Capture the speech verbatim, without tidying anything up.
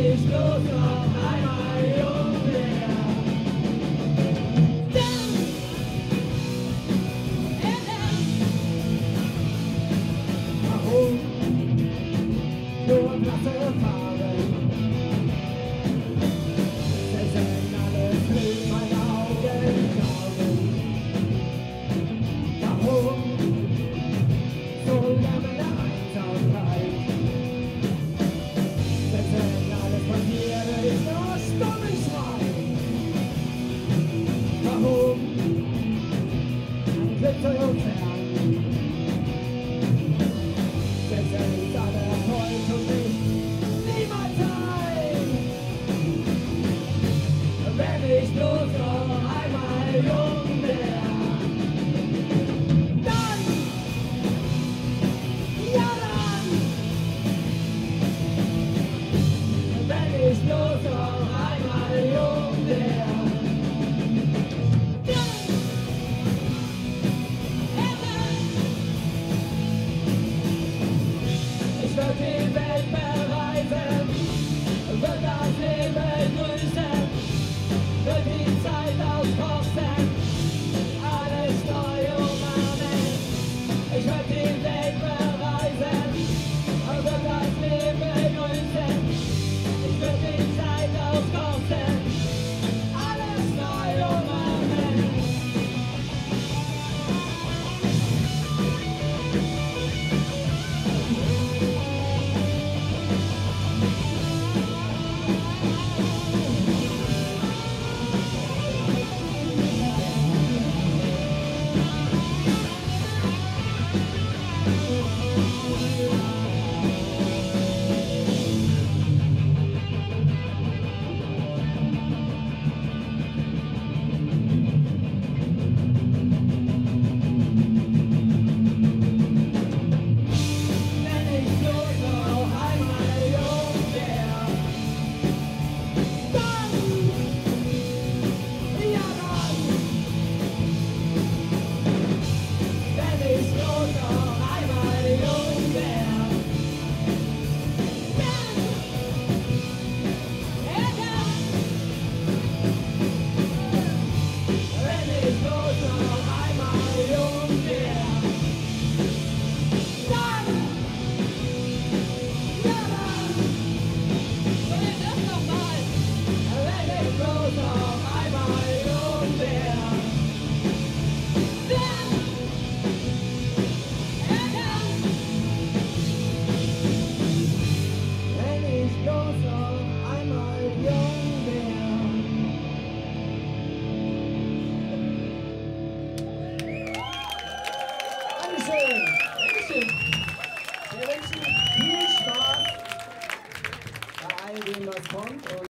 ich bloß noch einmal jung wär. Dann, warum nur blasse Farben? Zersägen alles mit meinen Augen glauben. Warum so lange der Einsamkeit? Zersägen alles von dir, ist nur stummes Schwein. Warum ein Glück so fern? Zersägt alle Erfolg und mich niemals ein. Wenn ich bloß noch einmal jung wär, dann, ja dann, wenn ich bloß noch einmal jung wär, dann, ich würd die Welt bereisen, würd das Leben grüßen, würd die Zeit auskosten, alles neu umarmen. Ich würd die Welt bereisen, würd das Leben grüßen, ich würd die Zeit auskosten, alles neu umarmen. Wenn ich bloß noch einmal jung wär, dann, ja dann, wenn ich bloß noch einmal jung wär, dann, ja dann, wenn ich bloß noch einmal jung wär, dann, ja dann, wenn ich bloß noch einmal jung wär, dann, ja dann, wenn ich bloß noch einmal jung wär. Dankeschön. Dankeschön. Wir wünschen viel Spaß bei all dem, was kommt. Und